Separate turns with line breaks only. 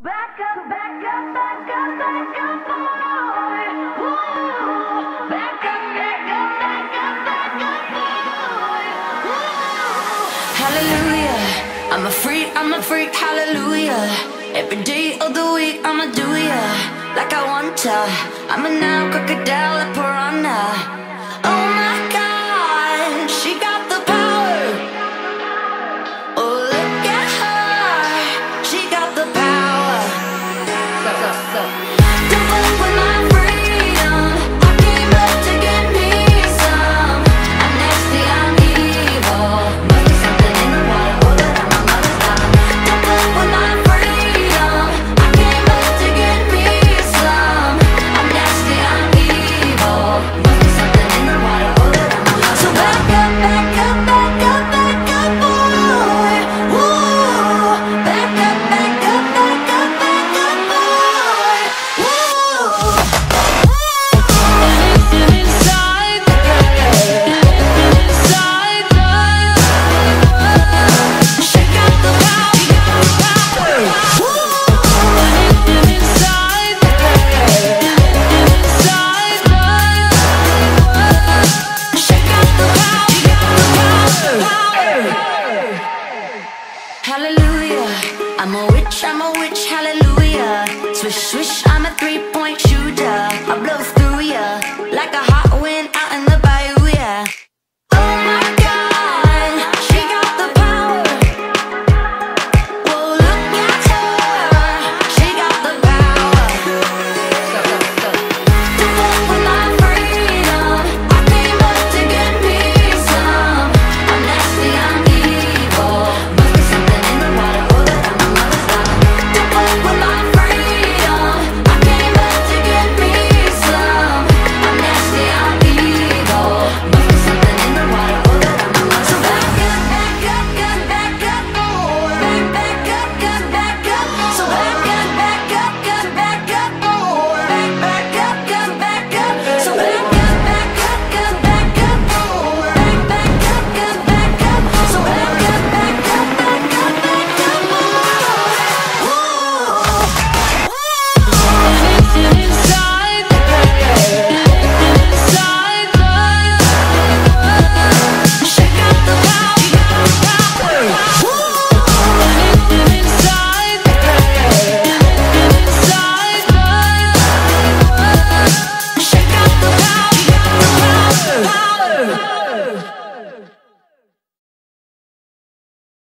Back up, back up, back up, back up, boy. Ooh. Back up, back up, back up, back up, boy. Ooh.
Hallelujah, I'm a freak, hallelujah. Every day of the week I'ma do ya like I want to. I'm a now crocodile, a piranha. Oh my God, she got the power. Oh, look at her, she got the power. Don't fuck with my freedom, I came up to get me some. I'm nasty, I'm evil, must be something in the water, oh, that my mother's got. Don't fuck with my freedom, I came up to get me some. I'm nasty, I'm evil, must be something in the water, oh, that my mother's got. So back up, back up, back up, back up, boy. Woo. Back up, back up, back up, back up, boy. Woo. Inside the shake out the power. Inside the shake out the power. Hallelujah, I'm a witch, hallelujah. Swish, swish, I'm a 3-point shooter. I blow